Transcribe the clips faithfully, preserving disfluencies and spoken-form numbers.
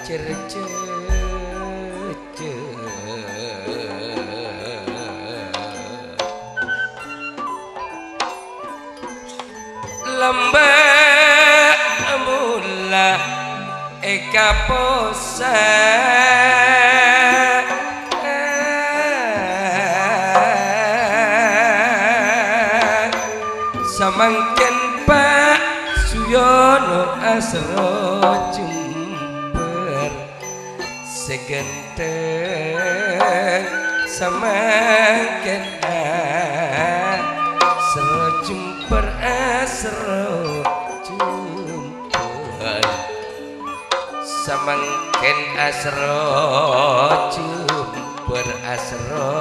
lembek mula eka posa samangken Pak Suyono asro jember segenteng samangken asro jember asro jember samangken asro jember asro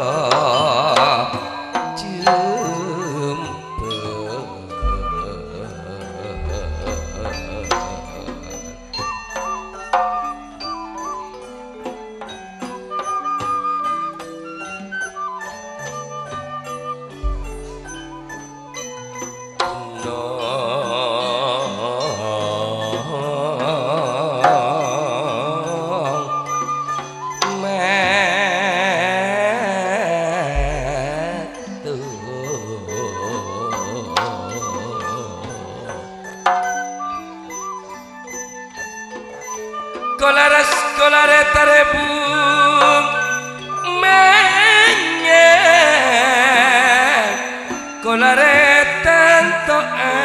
Kolaras kolare tarebung menyek kolare tanto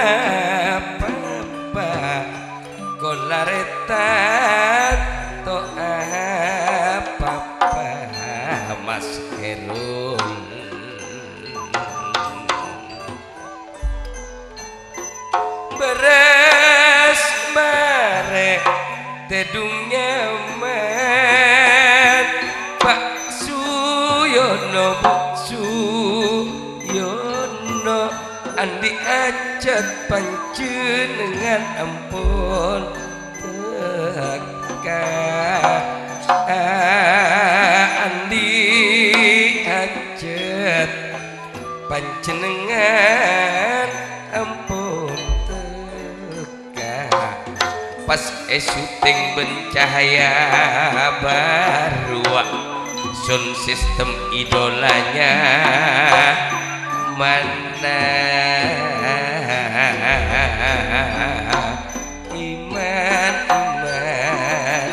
apa-apa kolare tanto apa-apa Mas Herun beres bare tedungnya men Pak Suyono Bu Suyono andi ajat panjenengan ampun teka andi ajat panjenengan ampun pas syuting bencahaya baru sound system idolanya mana iman iman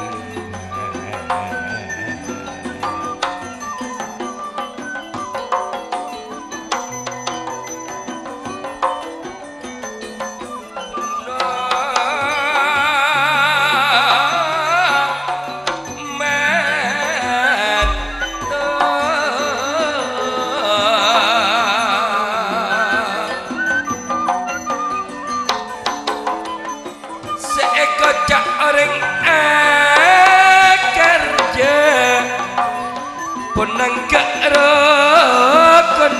kocak orang akarja ponang kerokon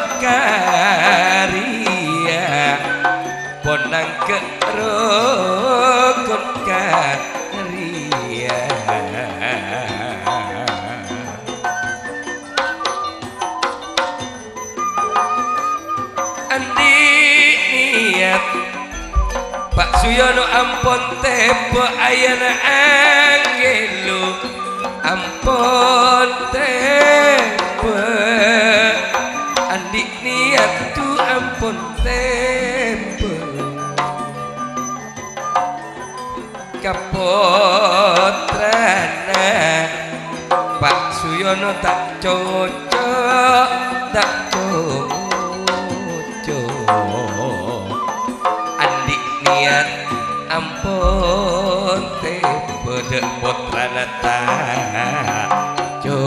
karya ponang kerokon karya andi niat Pak Suyono ampun tepo ayana anggelo ampun tepo andi niat tu ampun tepo kapotrana Pak Suyono tak cocok tak cocok niat ampun te bedek putrana tajo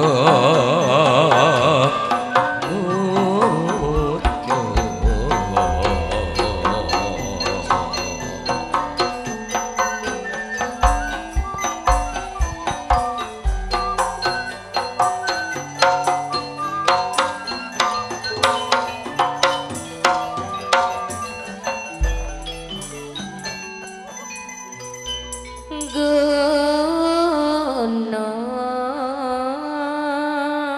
Gunung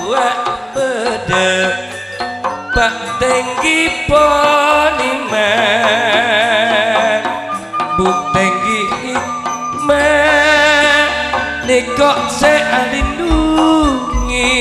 wak bede pak tinggi poniman buk tinggi ikman nikok se alindungi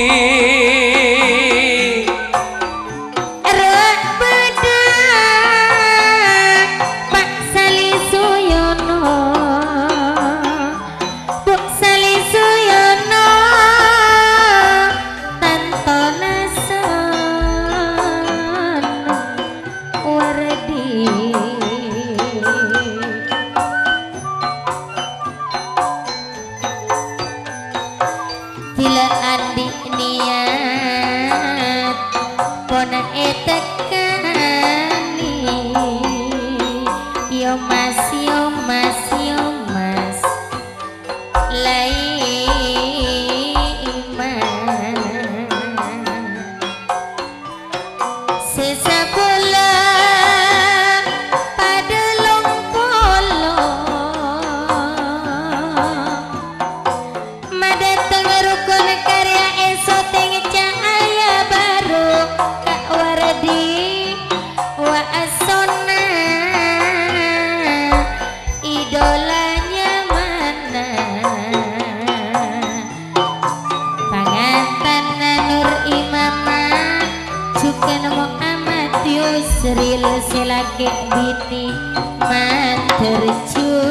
Sril selake bini manterju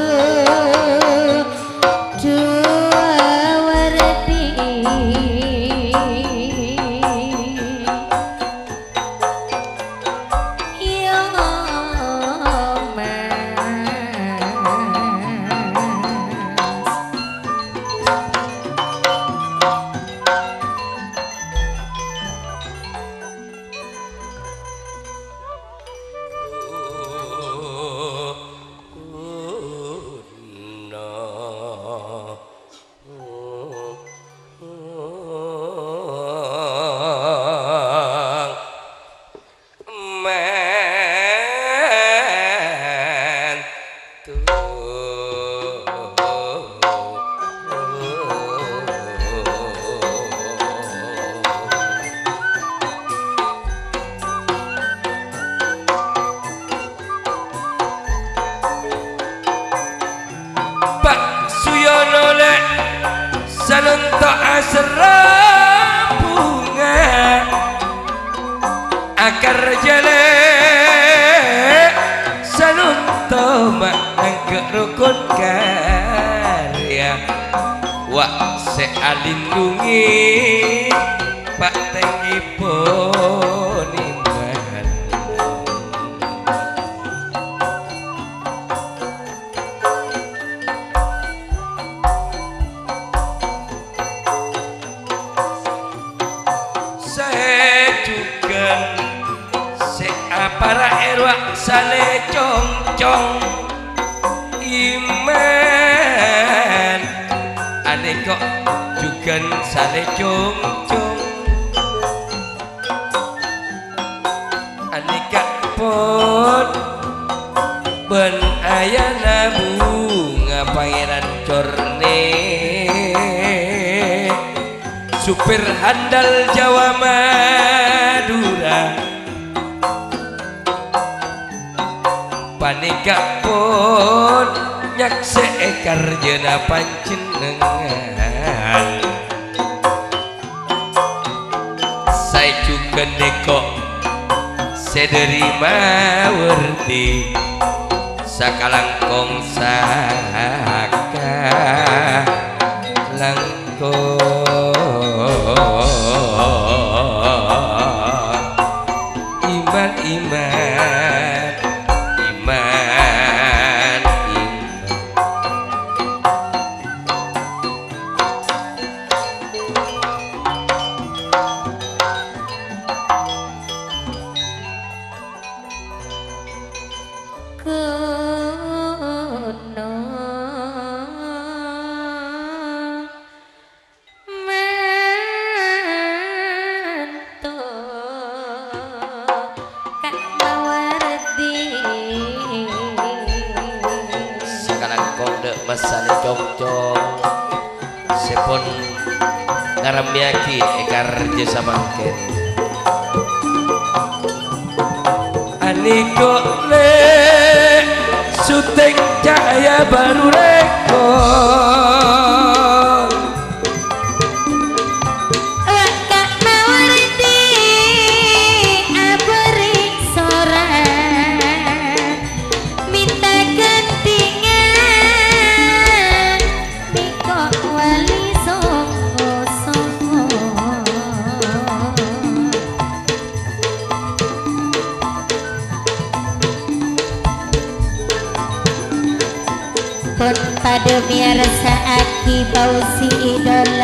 dua wardi yo mas sanunto asra bunga akar jale sanunto mangke rukun karya wak se alindungi pak tinggi poniman para erwak sale cong-cong iman ane kok juga sale cong-cong ane kak pun ben ayana bunga pangeran corne supir handal Jawa Madura panika pun nyak seekar jena panjenengan saya juga neko sederima werdi sakalangkong saka langkong iman iman iman masane cong-cong sepon ngaramyaki ekar jasa mangken aniko le syuting cahaya baru rekor Kak Mawardi abering soran minta gantingan Niko wali songo songo pun pada biasa aki bau si idol